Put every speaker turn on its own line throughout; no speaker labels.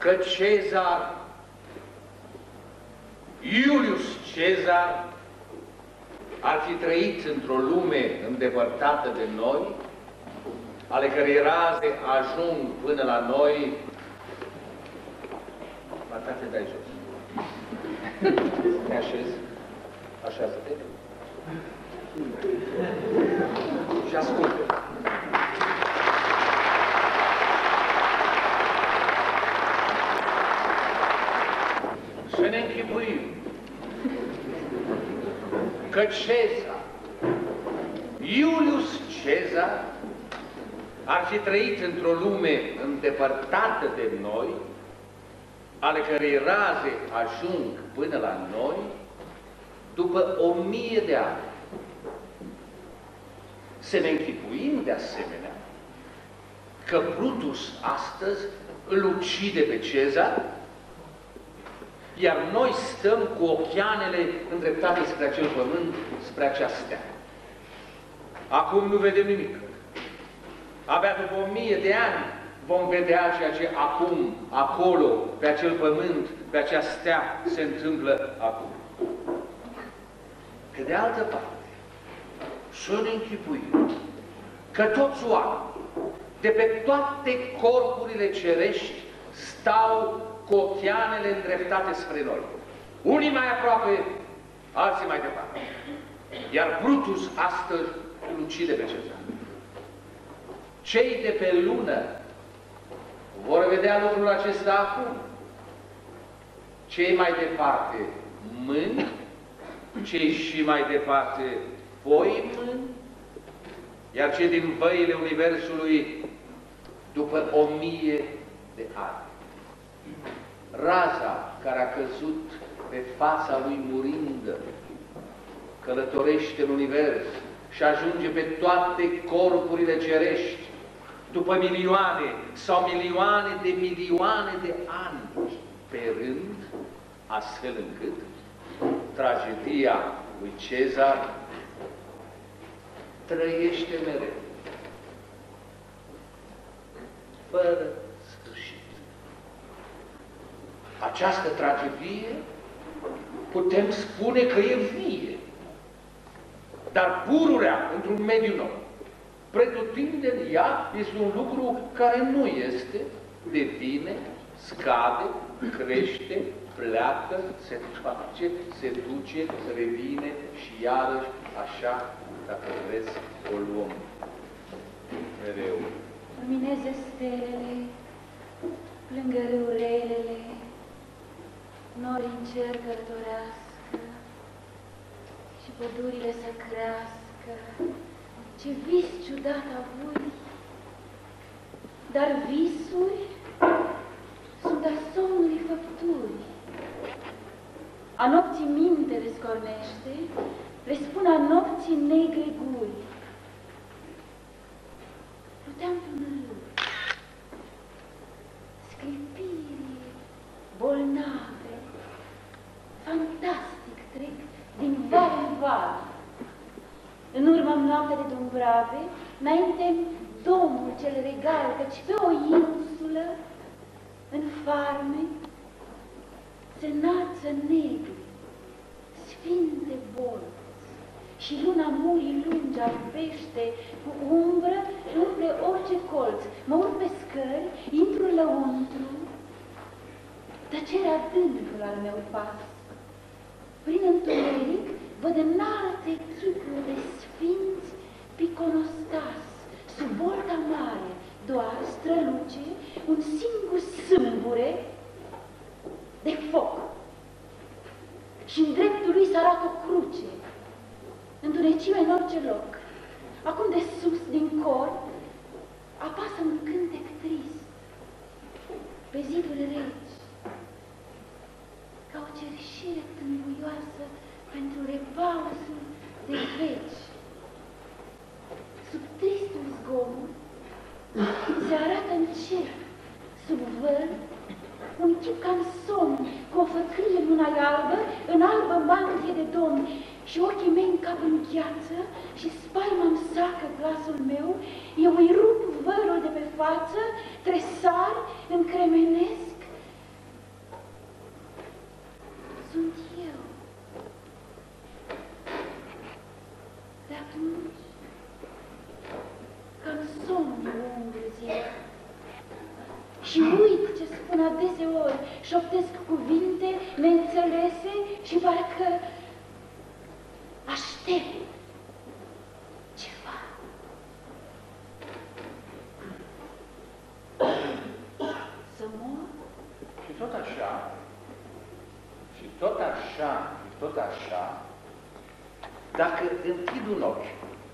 că Cezar, Iulius Cezar, ar fi trăit într-o lume îndepărtată de noi, ale cărei raze ajung până la noi. Parcă te dai jos. Te așezi. Așează-te. Și ascultă. Să ne închipuim că Cezar, Iulius Cezar, ar fi trăit într-o lume îndepărtată de noi, ale cărei raze ajung până la noi după 1000 de ani. Să ne închipuim de asemenea că Brutus astăzi îl ucide pe Cezar, iar noi stăm cu ochianele îndreptate spre acel pământ, spre acea stea. Acum nu vedem nimic. Abia după 1000 de ani vom vedea ceea ce acum, acolo, pe acel pământ, pe acea stea, se întâmplă acum. Pe de altă parte, să ne închipuim că toți oamenii de pe toate corpurile cerești stau cu ochianele îndreptate spre noi. Unii mai aproape, alții mai departe. Iar Brutus astăzi îl ucide pe Cezar. Cei de pe lună vor vedea lucrul acesta acum. Cei mai departe mâini, cei și mai departe poimâni, iar cei din văile Universului după 1000 de ani. Raza care a căzut pe fața lui murindă călătorește în Univers și ajunge pe toate corpurile cerești după milioane sau milioane de ani pe rând, astfel încât tragedia lui Cezar trăiește mereu, fără sfârșit. Această tragedie putem spune că e vie, dar pururea într-un mediu nou. Pretutindeni ea este un lucru care nu este, devine, scade, crește, pleacă, se face, se duce, revine și iarăși așa, dacă vreți, o luăm mereu.
Lumineze stelele, plângă râurelele, nori în cer călătorească și pădurile să crească. Ce vis ciudat avui, dar visuri sunt a somnului făpturi. A nopții minte le scornește, le spun a nopții negre guri. Pluteam pe un râu, sclipiri bolnave, fantastic trec din val în val. În urmă-mi noaptea de Dumbrave, înainte domnul cel regal, căci pe o insulă, în farme, se înalță negri, sfinte bolți, și luna murii lungi albește cu umbră și umple orice colț. Mă urc pe scări, intru lăuntru, tăcerea adâncul al meu pas. Prin întuneric văd înalte chipuri de sfinți piconostas. Sub bolta mare doar străluce un singur sâmbure de foc. Și în dreptul lui se arată o cruce, întunecime în orice loc. Acum de sus, din cor, apasă un cântec trist pe zidul regi, ca o cerșire tâmbuioasă pentru repausul de veci. Sub tristul zgomot se arată în cer, sub văl, un chip ca în somn, cu o făcrie în mâna albă, în albă mantie de domn, și ochii mei încap în gheață și spaima-mi sacă glasul meu. Eu îi rup vărul de pe față, tresar, încremenesc adeseori șoptesc cuvinte neînțelese și parcă aștept ceva. Să mor?
Și tot așa, și tot așa, și tot așa, dacă închid un ochi,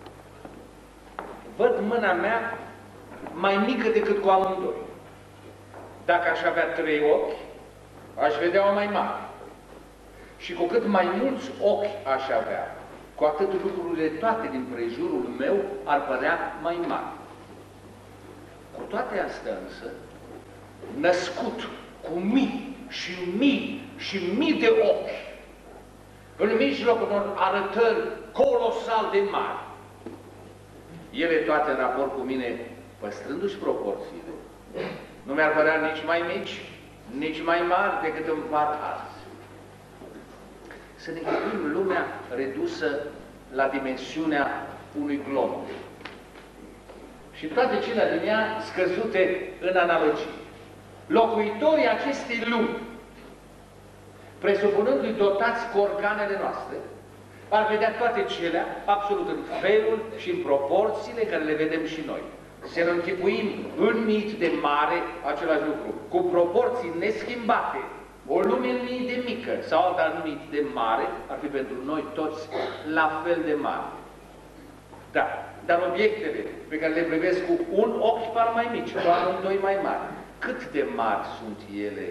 văd mâna mea mai mică decât cu amândoi. Dacă aș avea 3 ochi, aș vedea-o mai mare. Și cu cât mai mulți ochi aș avea, cu atât lucrurile toate din prejurul meu ar părea mai mari. Cu toate astea însă, născut cu mii și mii și mii de ochi, în mijlocul unor arătări colosal de mari, ele toate în raport cu mine, păstrându-și proporțiile, nu mi-ar părea nici mai mici, nici mai mari decât îmi par azi. Să ne gândim lumea redusă la dimensiunea unui glob. Și toate cele din ea scăzute în analogie. Locuitorii acestei lumi, presupunându-i dotați cu organele noastre, ar vedea toate celea absolut în felul și în proporțiile care le vedem și noi. Să ne închipuim în mit de mare același lucru, cu proporții neschimbate. O lume în mit de mică sau alta în mit de mare ar fi pentru noi toți la fel de mare. Da, dar obiectele pe care le privesc cu un ochi par mai mici, doar în 2 mai mari. Cât de mari sunt ele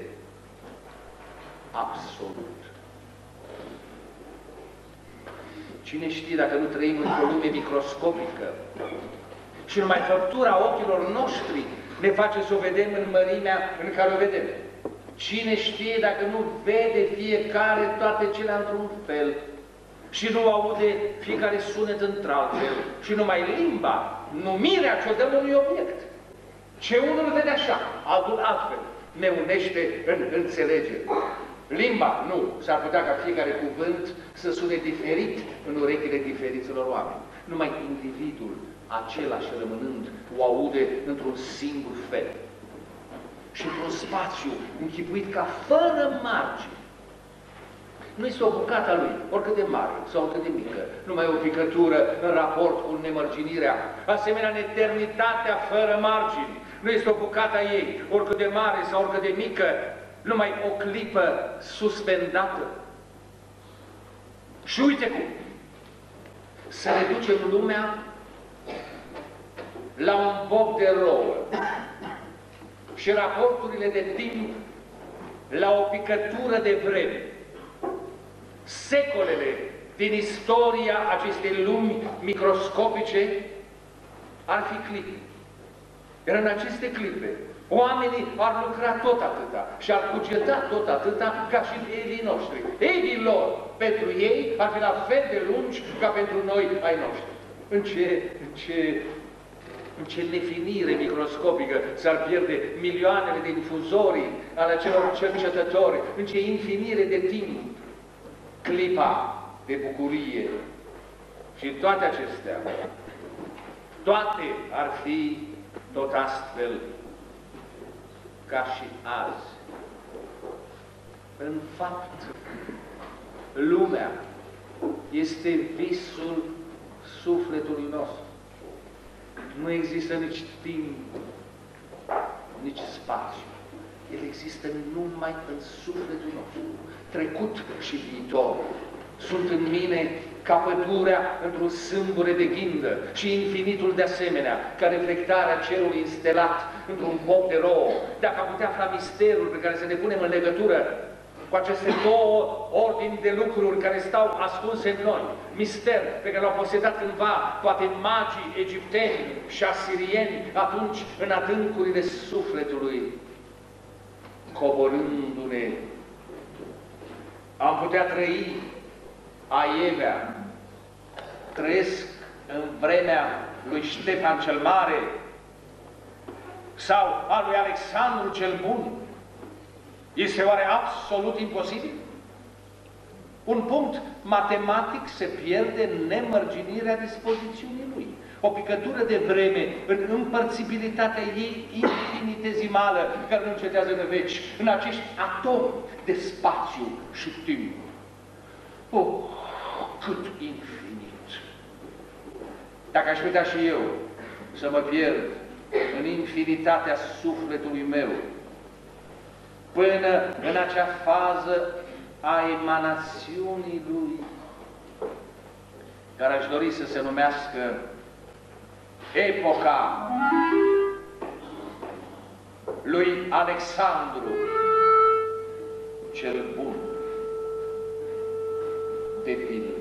absolut? Cine știe dacă nu trăim într-o lume microscopică și numai făptura ochilor noștri ne face să o vedem în mărimea în care o vedem. Cine știe dacă nu vede fiecare toate cele într-un fel și nu aude fiecare sunet într-altfel și numai limba, numirea ce o dăm unui obiect. Ce unul îl vede așa, altul altfel, ne unește în înțelegere. Limba, nu, s-ar putea ca fiecare cuvânt să sune diferit în urechile diferiților oameni. Numai individul, același rămânând, o aude într-un singur fel. Și într-un spațiu închipuit ca fără margini. Nu este o bucată a lui, oricât de mare sau oricât de mică, numai o picătură în raport cu nemărginirea, asemenea în eternitatea fără margini. Nu este o bucată a ei, oricât de mare sau oricât de mică, numai o clipă suspendată. Și uite cum, să reducem lumea la un bob de rouă și raporturile de timp la o picătură de vreme. Secolele din istoria acestei lumi microscopice ar fi clipe. Iar în aceste clipe, oamenii ar lucra tot atâta și ar cugeta tot atâta ca și evii noștri. Evii lor, pentru ei, ar fi la fel de lungi ca pentru noi ai noștri. În ce nefinire microscopică s-ar pierde milioanele de difuzorii ale celor cercetători, în ce infinire de timp, clipa de bucurie. Și toate acestea, toate ar fi tot astfel ca și azi. În fapt, lumea este visul sufletului nostru. Nu există nici timp, nici spațiu. El există numai în sufletul nostru. Trecut și viitor sunt în mine ca pădurea într-un sâmbure de ghindă și infinitul de asemenea, ca reflectarea cerului înstelat într-un bob de rouă. Dacă am putea afla misterul pe care să ne punem în legătură cu aceste două ordini de lucruri care stau ascunse în noi, mister pe care l-au posedat cândva poate magii egipteni și asirieni atunci în adâncurile sufletului, coborându-ne, am putea trăi aievea. Trăiesc în vremea lui Ștefan cel Mare sau a lui Alexandru cel Bun. Este oare absolut imposibil? Un punct matematic se pierde în nemărginirea dispozițiunii lui. o picătură de vreme în împărțibilitatea ei infinitezimală, care nu încetează în veci, în acești atomi de spațiu și timp. Oh, cât infinit! Dacă aș putea și eu să mă pierd în infinitatea sufletului meu, până în acea fază a emanațiunii lui, care aș dori să se numească epoca lui Alexandru cel Bun, de pildă.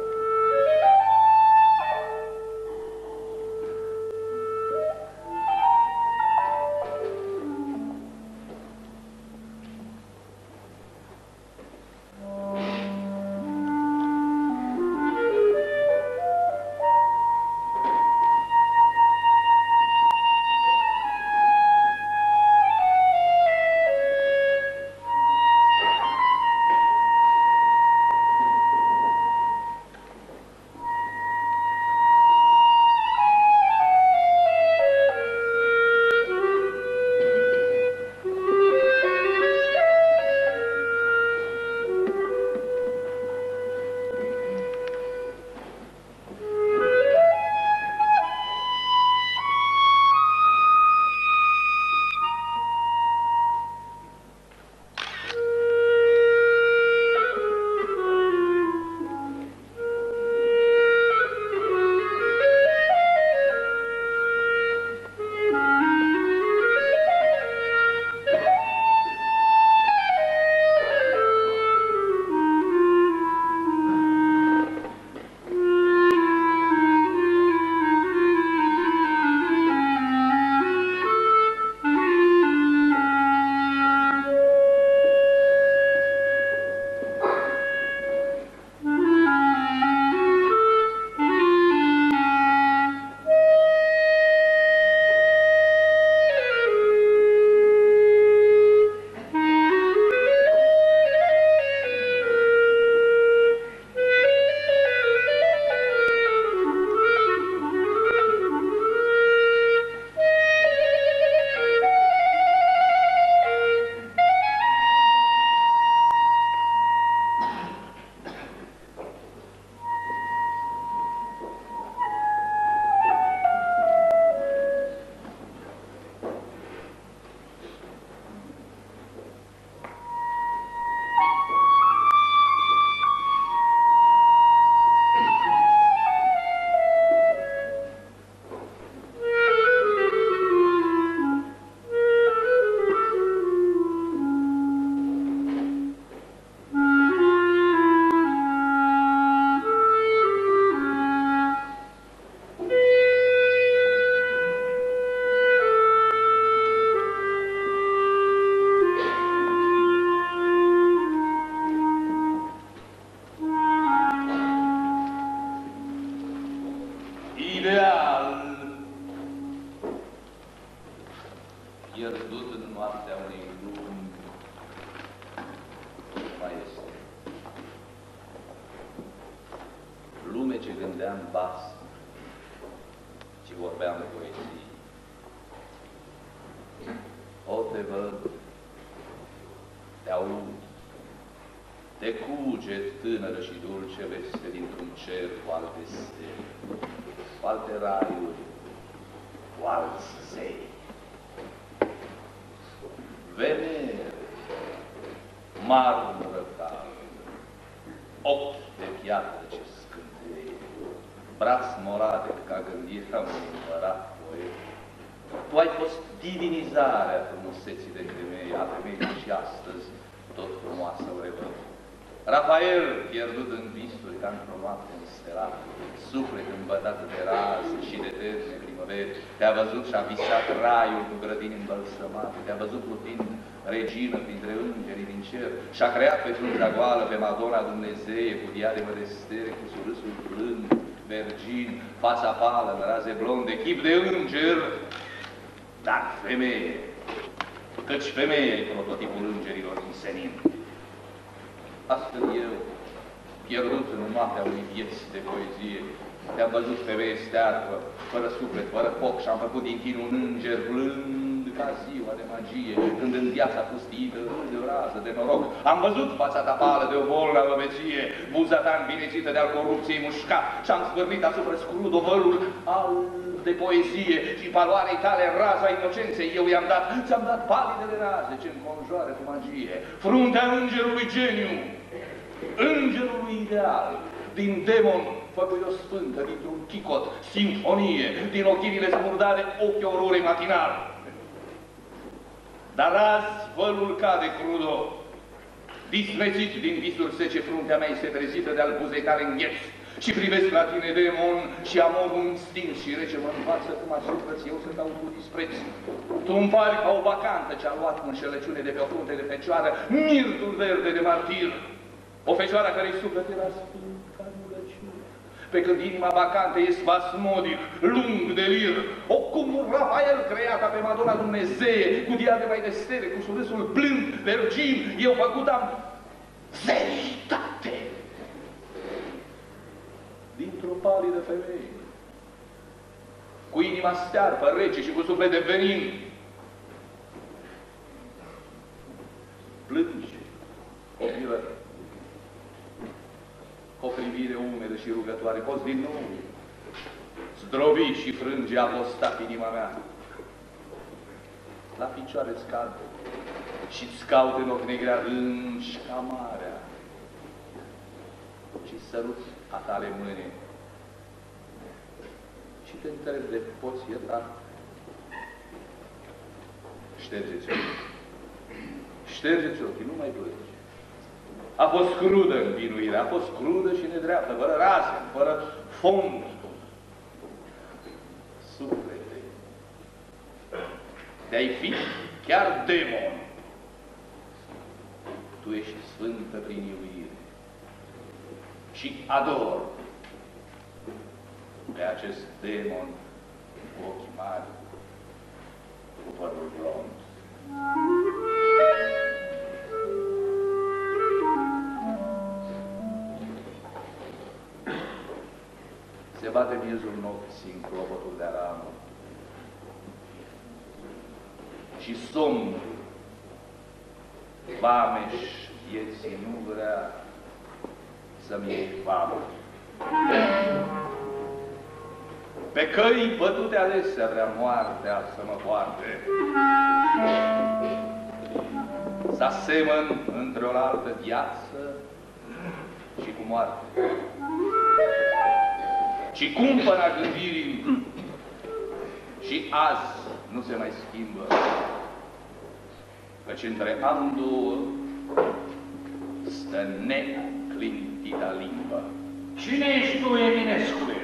pierdut în noaptea unei lumi, mai este. Lume ce gândea în basm, ce vorbea în poezii. O, te văd, te aud, te cuget tânără și dulce veste dintr-un cer cu alte stele, cu alte raiuri, cu alți zei. Venere, marmură caldă, ochi de piatră ce scânteie, braț morade ca gândirea unui împărat poet. Tu ai fost divinizarea frumuseții de femei, a femeii și astăzi tot frumoasă o revăd. Rafael, pierdut în visuri ca într-o noapte înstelată, suflet îmbătat de raze și de eterne primăveri, te-a văzut și-a visat raiul cu grădini îmbălsămate, te-a văzut plutind regină printre îngerii din cer și-a creat pe frunza goală pe Madonna Dumnezeie cu diademă de stere, cu surâsul blând, vergin, fața pală în raze blonde, chip de înger, dar femeie, căci femeie e prototipul îngerilor din senin. Astfel eu, pierdut în noaptea unei vieți de poezie, Te-am văzut femeie stearpă, fără suflet, fără foc, și-am făcut din tine un înger blând ca ziua de magie, când în viața pustită de o rază de noroc. Am văzut fața ta pală de o bolnavă veție, buza ta învinețită de-al corupției mușcat, și-am zvârnit asupra scrudovălul alb de poezie și paloarei tale raza inocenței eu i-am dat, ți-am dat palidele raze ce înconjoară cu magie, fruntea îngerului geniu, îngerului ideal, din demon făcut o sfântă, dintr-un chicot, simfonie, din ochinile smurdare, ochi aurorei matinal. Dar azi vălul cade crudo, dismețit din visuri sece, fruntea mea este trezită de-al buzei tale îngheț, și privesc la tine, demon, și amorul înstins și rece mă învață cum asupra-ți eu să dau cu dispreț. Tu îmi pari ca o vacantă ce-a luat cu înșelăciune de pe o frunte de fecioară, mirtul verde de martir, o fecioară care-i suflet era sfânt ca rugăciune, pe când inima vacantă e spasmodic, lung de lir, o cum Rafael creata pe Madonna Dumnezeie, cu diadema de stele, cu surâsul blând, vergin, eu făcut am veritate. Dintr-o palidă femeie, cu inima stearpă, rece și cu suflet de venin, plânge, copilă, cu o privire umedă și rugătoare, poți din nou zdrobi și frânge apostat inima mea. La picioare-ți cad și-ți caut în ochi negre adânci ca marea și sărut a tale mâine și te întreb de poți ierta. Ștergeți ochii. Ștergeți ochii, nu mai plângi. A fost crudă învinuirea, a fost crudă și nedreaptă, fără raze, fără fond. Suflete, de-ai fi chiar demon. Tu ești sfântă prin iubire și ador pe acest demon cu ochii mari, cu părul blond. Se bate miezul nopții în clopotul de aramă și somnul vameș vieții nu vrea să-mi iei famă. Pe căi bătute adesea vrea moartea să mă poarte, să asemăn între o altă viață și cu moarte. Și cumpăna gândirii și azi nu se mai schimbă, căci între amândouă stă neclintita limbă.
Cine ești tu, Eminescule?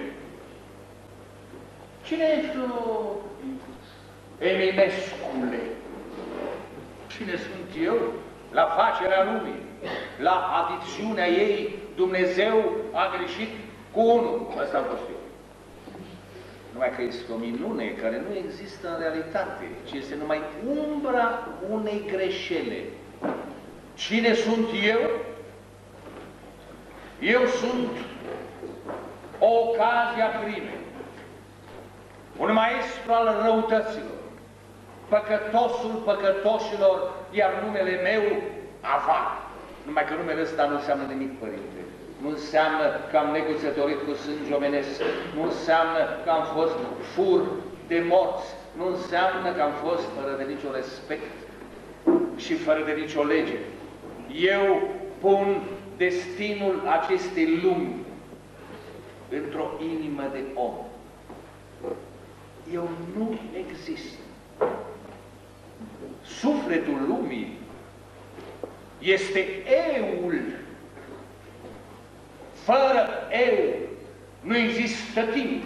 Cine ești tu, Eminescule? Cine sunt eu? La facerea lumii, la adicțiunea ei, Dumnezeu a greșit cu unul. Asta am fost eu. Numai că este o minune care nu există în realitate, ci este numai umbra unei greșele. Cine sunt eu? Eu sunt o ocazie a crimei, un maestru al răutăților, păcătosul păcătoșilor, iar numele meu, Avar. Numai că numele ăsta nu înseamnă nimic, Părinte. Nu înseamnă că am neguțătorit cu sânge omenesc, nu înseamnă că am fost fur de morți, nu înseamnă că am fost fără de nicio respect și fără de nicio lege. Eu pun destinul acestei lumi într-o inimă de om. Eu nu exist. Sufletul lumii este eul. Fără eu nu există timp,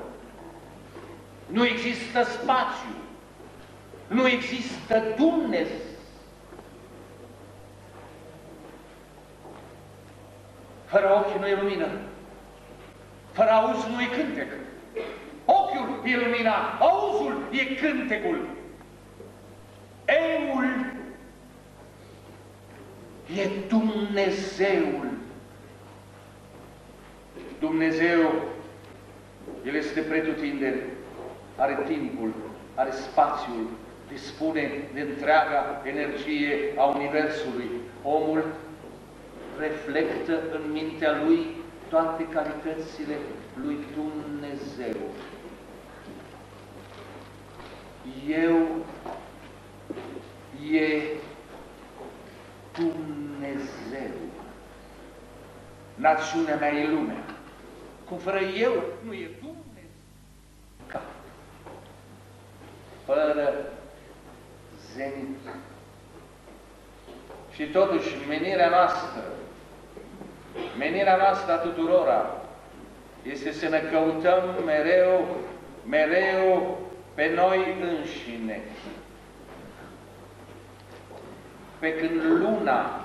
nu există spațiu, nu există Dumnezeu. Fără ochi nu e lumină, fără auz nu e cântec. Ochiul e lumina, auzul e cântecul. Eul e Dumnezeul. Dumnezeu El este pretutindeni, are timpul, are spațiul, dispune de întreaga energie a Universului. Omul reflectă în mintea lui toate calitățile lui Dumnezeu. Eu e Dumnezeu. Națiunea mea e lumea. Cum fără eu nu e Dumnezeu. Ca fără zenit. Și totuși menirea noastră a tuturora este să ne căutăm mereu pe noi înșine. Pe când luna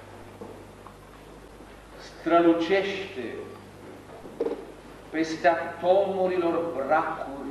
strălucește peste atomurilor bracuri,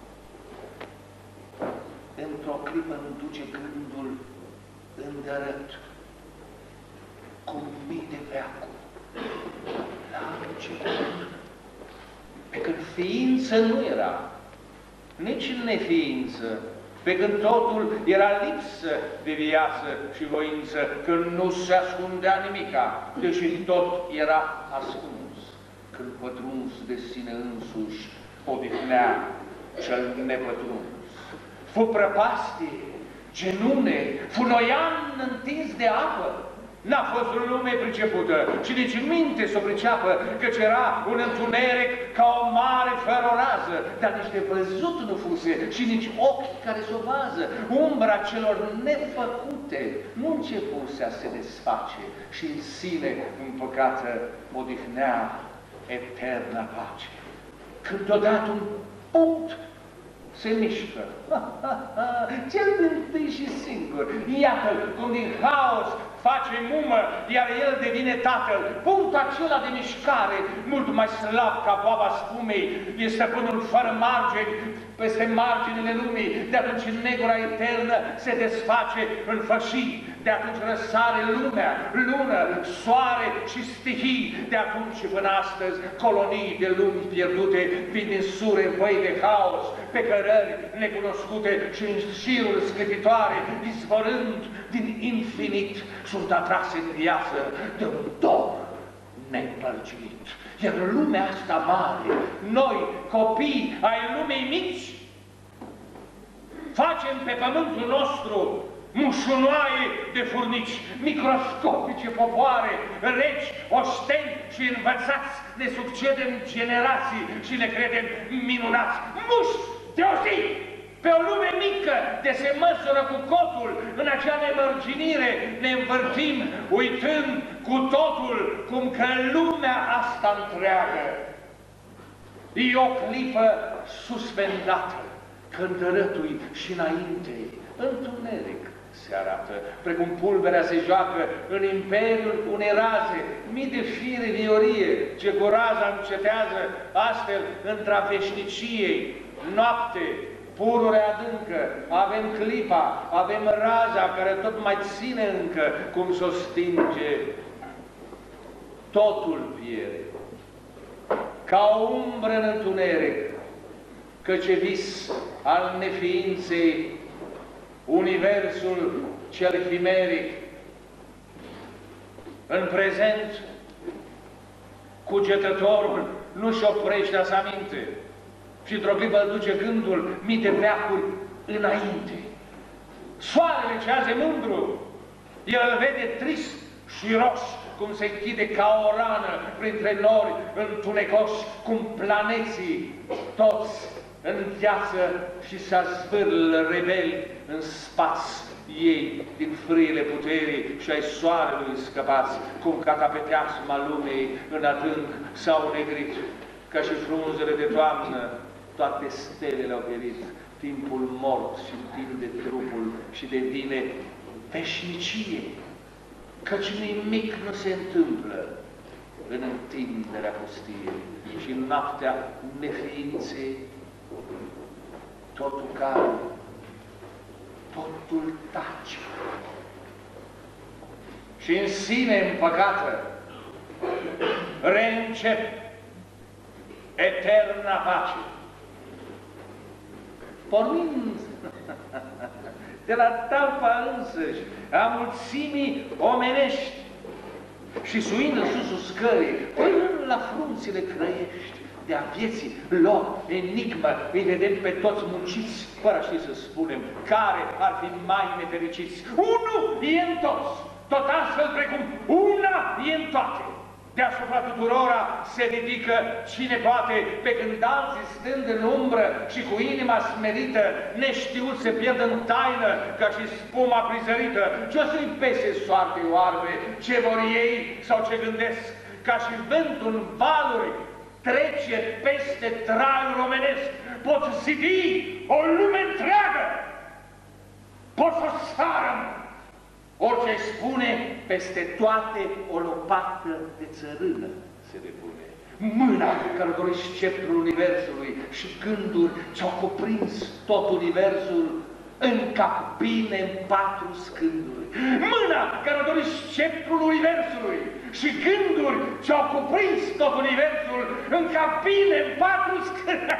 într-o clipă îmi duce gândul îndărât, cu mii de veacuri, la început. Pe când ființă nu era, nici neființă, pe când totul era lipsă de viață și voință, când nu se ascundea nimica, deși tot era ascuns, când pătruns de sine însuși odihnea cel nepătruns. Fu prăpastie, genune, fu noian întins de apă. N-a fost lume pricepută și nici minte să o priceapă, căci era un întuneric ca o mare fără o rază, dar nici de văzut nu fuse și nici ochi care să o vază. Umbra celor nefăcute nu începuse a se desface și în sine împăcată odihnea eterna pace. Când deodată un punct se mișcă. Cel dintâi și singur. Iată-l cum din haos face mumă, iar el devine tatăl. Punctul acela de mișcare, mult mai slab ca boaba spumei, este stăpânul fără margini peste marginile lumii. De atunci negura eternă se desface în fășii. De atunci răsare lumea, lună, soare și stihii. De atunci și până astăzi, colonii de lumi pierdute vin din sure văi de haos, pe cărări necunoscute și în șiruri sclipitoare, izvorând din infinit, sunt atrase în viață de un dor nepărginit. Iar lumea asta mare, noi, copii ai lumei mici, facem pe pământul nostru mușunoaie de furnici, microscopice popoare, regi, oșteni și învățați, ne succedem generații și ne credem minunați. Muși deosebi pe o lume mică de se măsură cu cotul, în acea nemărginire ne învârtim, uitând cu totul cum că lumea asta întreagă e o clipă suspendată, când rătui și înainte întuneric se arată, precum pulberea se joacă în imperiul unei raze, mii de fire viorie, ce cu raza încetează, astfel între veșniciei, noapte, purure adâncă, avem clipa, avem raza care tot mai ține încă, cum s-o stinge, totul pierde, ca o umbră în întuneric, căci vis al neființei, universul cel chimeric. În prezent, cugetătorul nu-și oprește să aminte și într-o clipă îl duce gândul mii de veacuri înainte. Soarele ce azi e mândru, el îl vede trist și roș, cum se închide ca o rană printre nori întunecoși, cum planeții toți în viață și se zvârlă rebeli în spați ei din frâile puterii și ai soarelui scăpați, cum catapeteasma lumei în adânc s-au negrit, ca și frunzele de toamnă, toate stelele au pierit, timpul mort și întinde trupul și devine veșnicie, căci nimic nu se întâmplă în întinderea pustiei și în noaptea neființei, totul calm, totul tace. Și în sine împăcată reîncep
eterna pace. Pornind de la talpa însăși a mulțimii omenești și suind în susul scării, până la frunțile crăiești de-a vieții lor enigmă, îi vedem pe toți munciți, fără a ști să spunem care ar fi mai nefericiți. Unul e în toți, tot astfel precum una e în toate. Deasupra tuturora se ridică cine poate, pe când alții stând în umbră și cu inima smerită, neștiut se pierd în taină, ca și spuma prizărită. Ce-o să-i pese soartei oarbe, ce vor ei sau ce gândesc, ca și vântul în valuri trece peste traiul omenesc. Pot zidi o lume întreagă, pot să sară. Orice spune, peste toate o lopată de țărână se depune. Mâna care dorește sceptrul universului și gânduri ce-au cuprins tot universul încap bine în 4 scânduri. Mâna care dorește sceptrul universului și gânduri ce-au cuprins tot universul încap bine în 4 scânduri.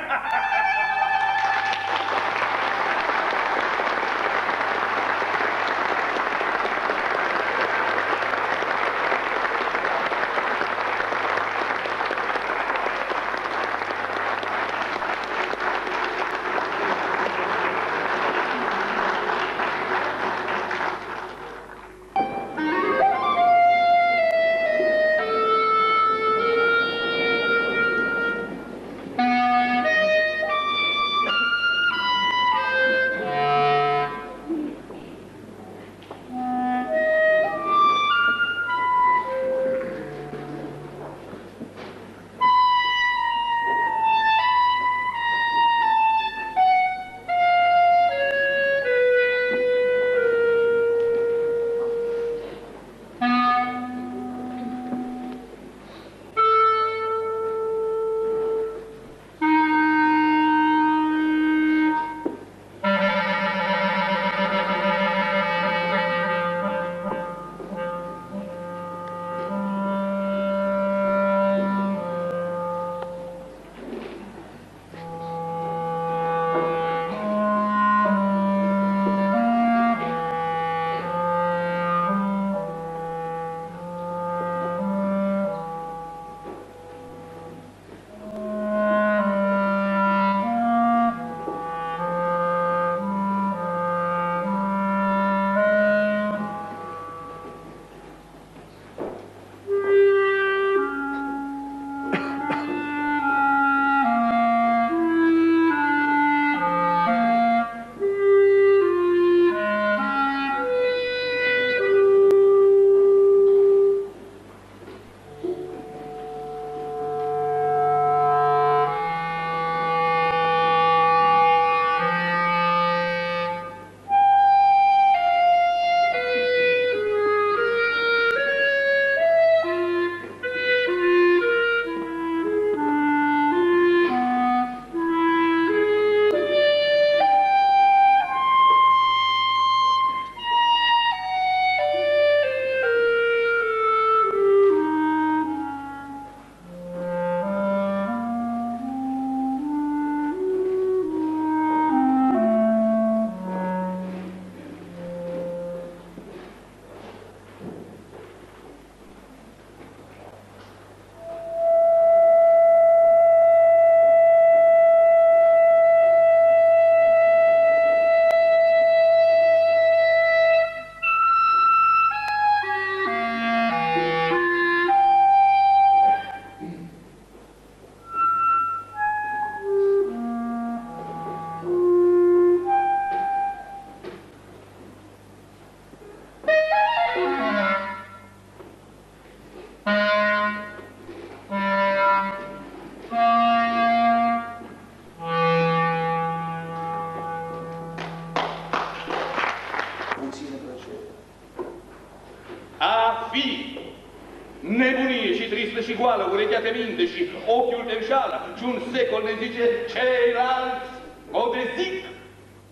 Nebunie și tristă și goală, urechea te minte și ochiul te înșală și un secol ne zice ceilalți o dezic.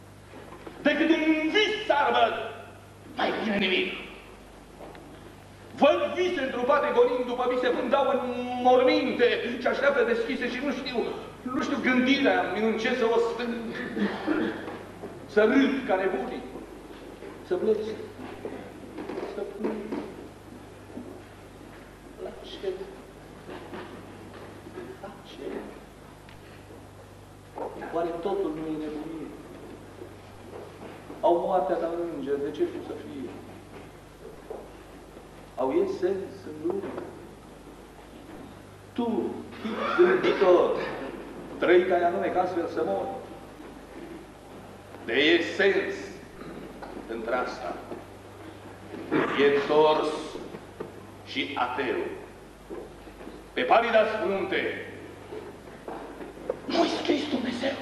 Decât un vis sarbă, mai bine nimic. Văd vise întrupate gonind după vise, până dau în morminte și așteaptă deschise și nu știu gândirea în ce să o stâng. Să râd ca nebunii, să plece, să plâng. La ce? La ce? Oare totul nu e nebunie? Au moartea ca înger, de ce știu să fie? Au ei sens în lume? Tu, tip gânditor, trăi ca anume ca astfel să mor. De e sens într-asta. E întors și ateu. Pe palida frunte nu-i scris Dumnezeu.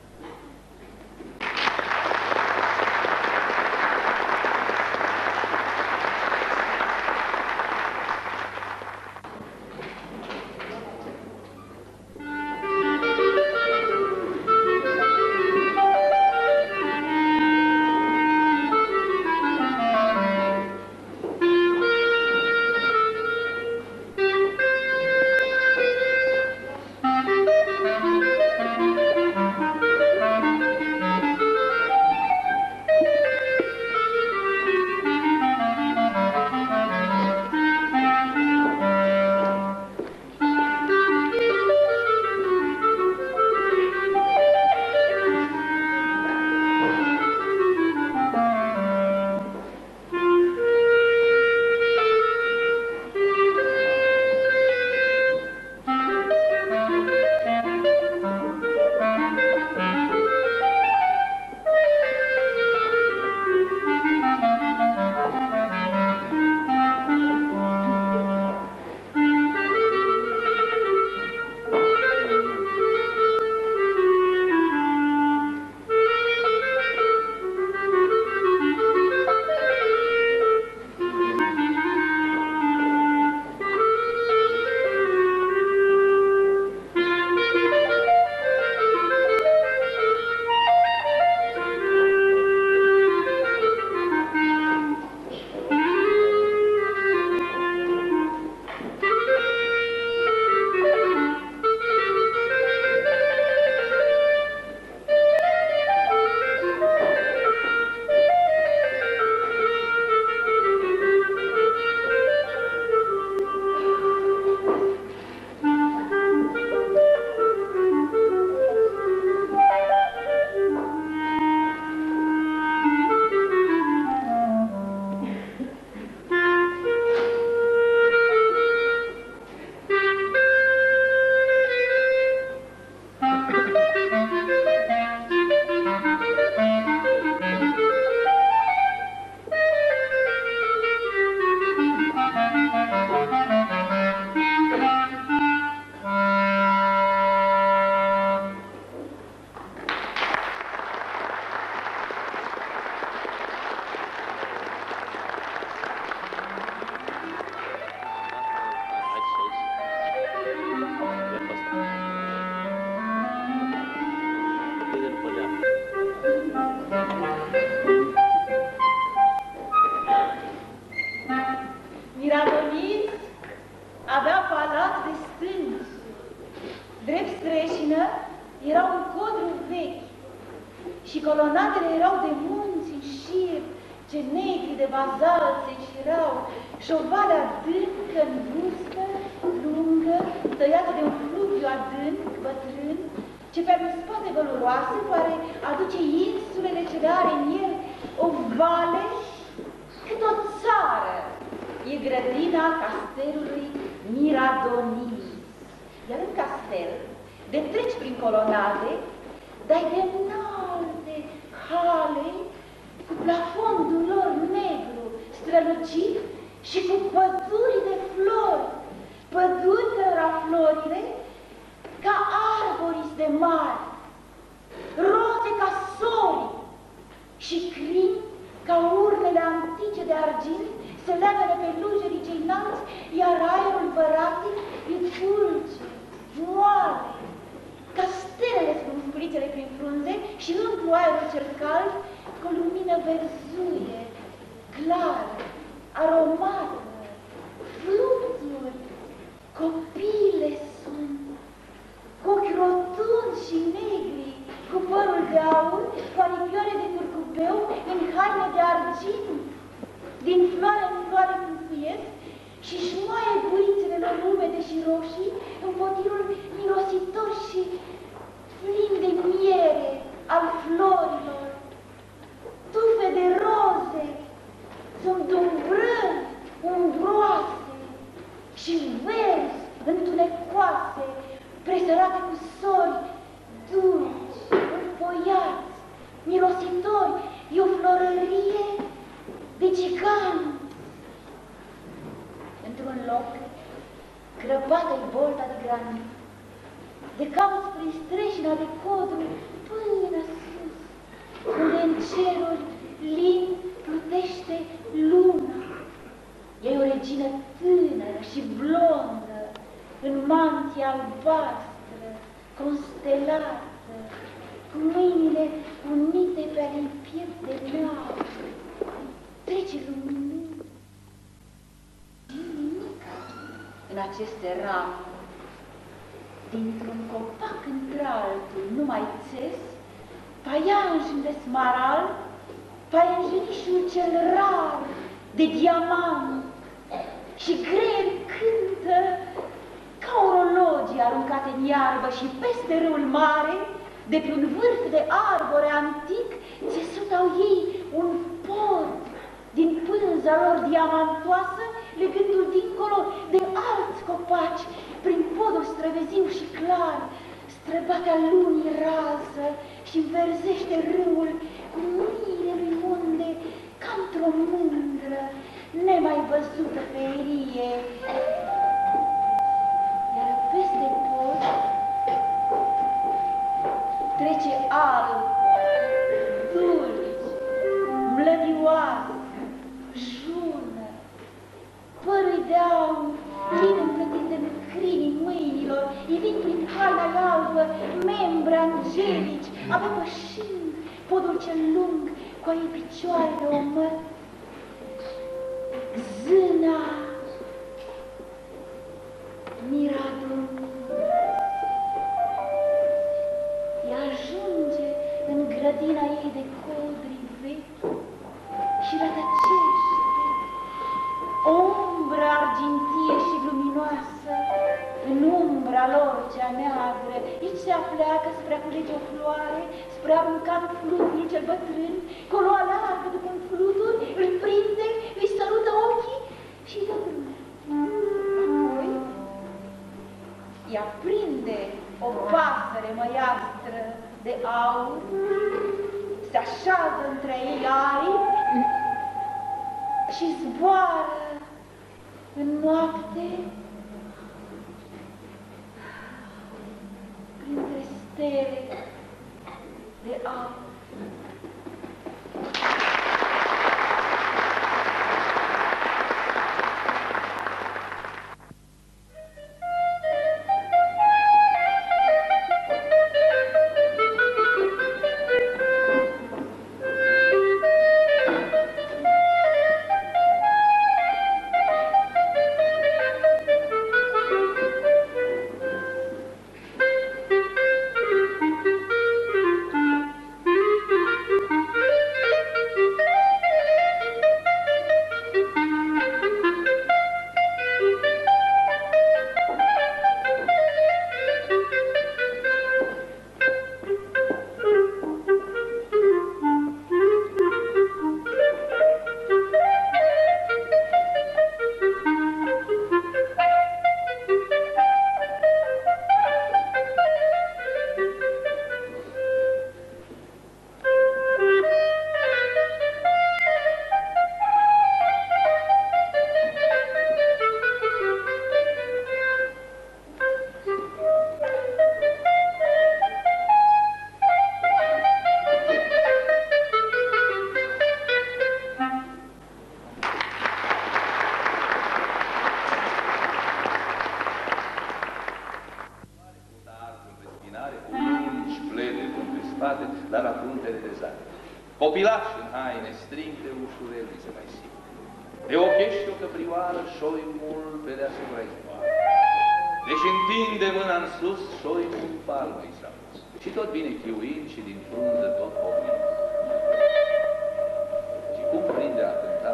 Colonadele erau de munți în șir, ce negri de bazalt se înșirau, și o vale adâncă, îngustă, lungă, tăiată de un fluviu adânc, bătrân, ce pe spate văluroase pare aduce insulele ce le are în el, o vale cât o țară. E grădina castelului Miradonis. Iar în castel, de treci prin colonade, dai de înalte hale cu plafondul lor negru, strălucit și cu păduri de flori, păduri cărora florile ca arborii de mari, roze ca sori și crini ca urnele antice de argint se leagă pe lujerii cei înalți, iar aerul băratic e dulce, moale, ca stelele spumpulițele prin frunze și umplu aerul cel cald cu lumină verzuie, clară, aromată, Copile sunt, cu ochi rotunzi și negri, cu părul de aur, cu aripioare de curcubeu, în haine de argint. Din floare în floare fântâiesc și-și moaie gurițele lor umede și roșii în potirul mirositor și plin de miere al florilor. Tufe de roze sunt umbrând, umbroase și verzi, întunecoase, presărate cu sori dulci, înfoiați, mirositori, e o florărie de giganți. Într-un loc, crăpată-i bolta de granit, de cauți prin streșina de codru până sus, unde în cerul lin plutește luna. E o regină tânără și blondă, în mantie albastră, constelată, cu mâinile unite pe ale piept de neam. Trece luminând. Nimic în aceste rame. Dintr-un copac într-altul, numai țes, paianjul de smarald, paianjenișul cel rar de diamant, și greier cântă ca orologii aruncate în iarbă și peste râul mare, de pe un vârf de arbore antic, țesut au ei un pod din pânza lor diamantoasă, legându-l dincolo de alți copaci, prin podul străveziu și clar, străbatea lunii rază și înverzește râul cu miile lui unde, ca într-o mândră, nemai văzută ferie. Iar peste pod trece alb, dulci, mlădioasă, jună, părul de aur, plin împlătit în crinii mâinilor, ivind prin haina albă, membri angelici, abia pășind podul cel lung cu ai picioare de omăr. Zâna miradul ea ajunge în grădina ei de codri vechi și rătăcește. O umbră argintie și luminoasă, în umbra lor cea neagră, aici se apleacă spre a culege o floare, spre a arunca în fluturul cel bătrân, colo alargă după un flutur, îl prinde, îi sărută ochii și îi dă drumul. Apoi, ea prinde o pasăre măiastră de aur, se așează între ei aripi și zboară în noapte printre stele de aur.
Dar la fruntele de zare. Copilași în haine strinte, ușurel se mai simte. De ochești o căprioară, șoimul pe deasupra izvoare. Deci întinde mâna în sus, șoi în palmă i s-a pus. Și tot vine chiuind și din frunză tot povnind. Și cum prinde a cânta,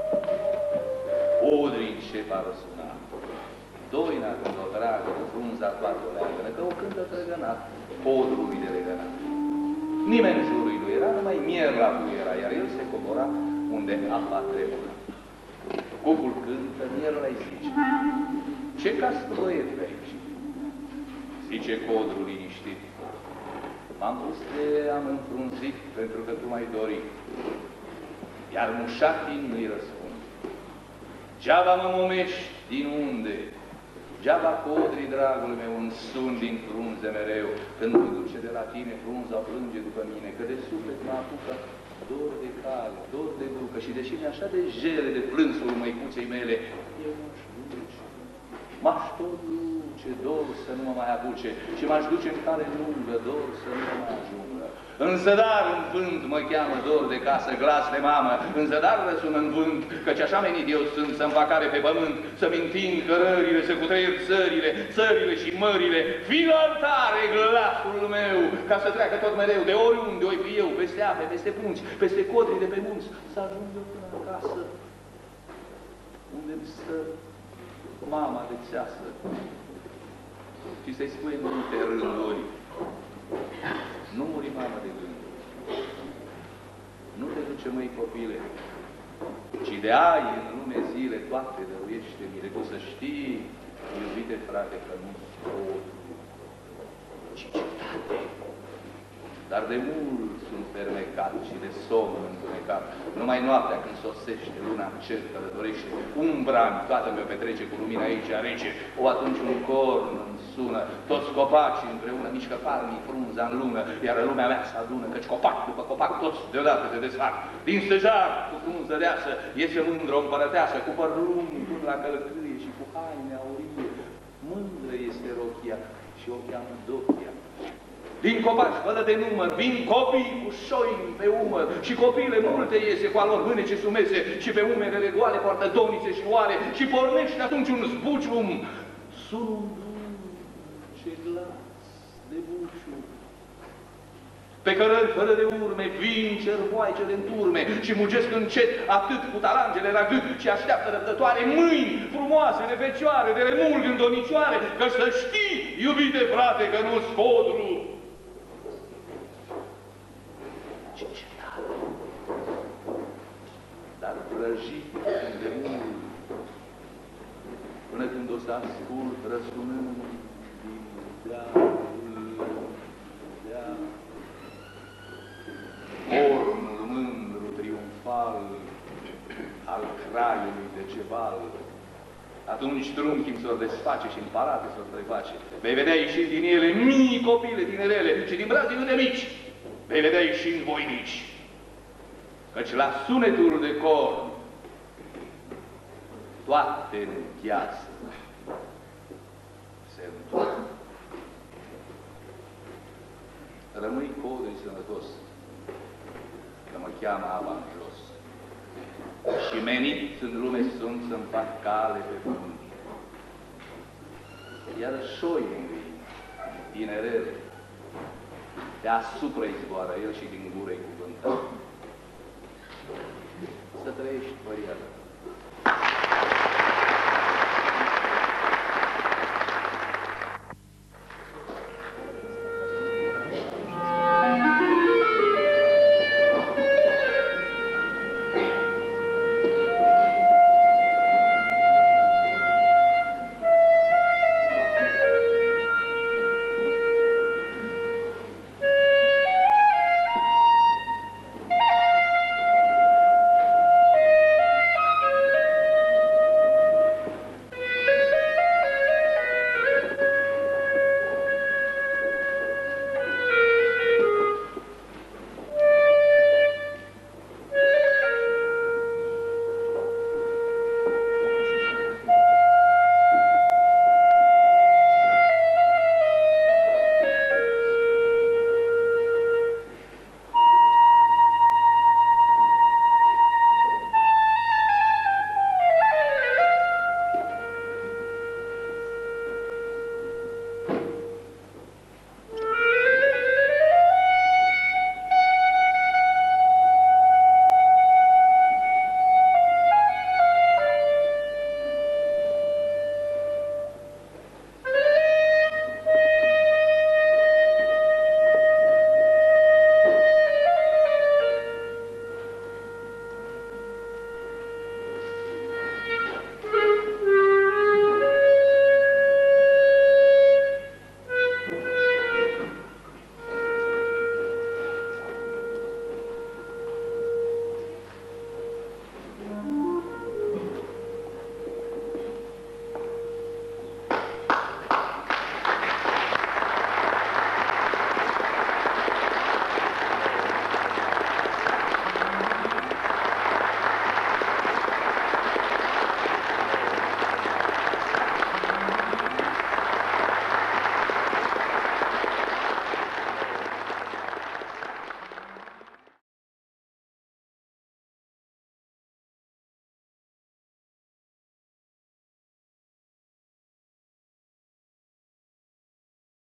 odrii încep a răsuna. Doina când o tragă, cu frunza toată o leagănă, că o cântă trăgănat, podrului de legănat. Nimeni în jurul lui era, numai mierla lui era, iar el se cobora unde apa tremură. Cucul cântă, mierla-i zice, ce cască băiet pe aici? Zice codrul liniștit, m-am pus de am înfrunzit pentru că tu m-ai dorit. Iar mușatii nu-i răspund. Geaba mă momești din unde? Geaba codrii, dragul meu, un sun din frunze mereu. Când mă duce de la tine, frunza plânge după mine, că de suflet mă apucă dor de cale, dor de ducă. Și deși mi-e așa de jele de plânsul măicuței mele, eu m-aș duce, m-aș tot duce, dor să nu mă mai apuce. Și m-aș duce în cale lungă, dor să nu mă mai ajungă. În zădar în vânt mă cheamă dor de casă, glas de mamă, în zădar răsună în vânt, căci așa menit eu sunt să-mi fac care pe pământ, să-mi întind cărările, să cutreier țările și mările, fii la altare glasul meu, ca să treacă tot mereu, de oriunde oi fi eu, peste ape, peste punți, peste codrii de pe munți, să ajung eu până acasă, unde-mi stă mama de țeasă, și să-i spui în multe rânduri, nu muri, mama, de gând. Nu te duce, măi, copile, ci de ai în lume zile toate dăruiește-mi, tu să știi, iubite frate, că nu pot, ci cetate. Dar de mult sunt fermecat și de somn întunecat. Numai noaptea când sosește luna în cer călătorește, umbra toată mi-o petrece cu lumina aici rece, o atunci un corn îmi sună, toți copacii împreună mișcă palmii frunza în lună, iar lumea mea se adună, căci copac după copac toți deodată se desfac. Din stejar cu frunză deasă iese mândră o împărăteasă, cu păr lung până la călăcâie și cu haine aurie. Mândră este rochia și o cheamă Dochia. Din copaci, fără de număr, vin copii cu șoini pe umăr și copiile multe iese cu alor mânece sumese și pe umerele goale poartă domnițe și oare și pornește atunci un zbucium. Sună un dulce glas de bucium. Pe cărări fără de urme vin cerboaicele în turme și mugesc încet atât cu talangele la gât și așteaptă răbdătoare mâini frumoase de fecioare, de remulg în donicioare, că să știi, iubite frate, că nu-s codru. Ce cetate! Dar vrăjit de mult, până când o să ascult răsunând din dealul, cornul mândru triumfal al craiului de ceval. Atunci trunchii s-or desface și în palate s-or preface. Vei vedea ieșind din ele mii copile tinerele și din brazii de mici. Vei vedea ieșind voinici. Căci la sunetul de corn toate în viață se întorc. Rămâi codri sănătos, că mă cheamă apa în jos. Și menit în lume sunt să-mi fac cale pe pământ. Iar șoiului, tinerele, deasupra izboară el și din gură-i cuvântă. Să trăiești, păriată.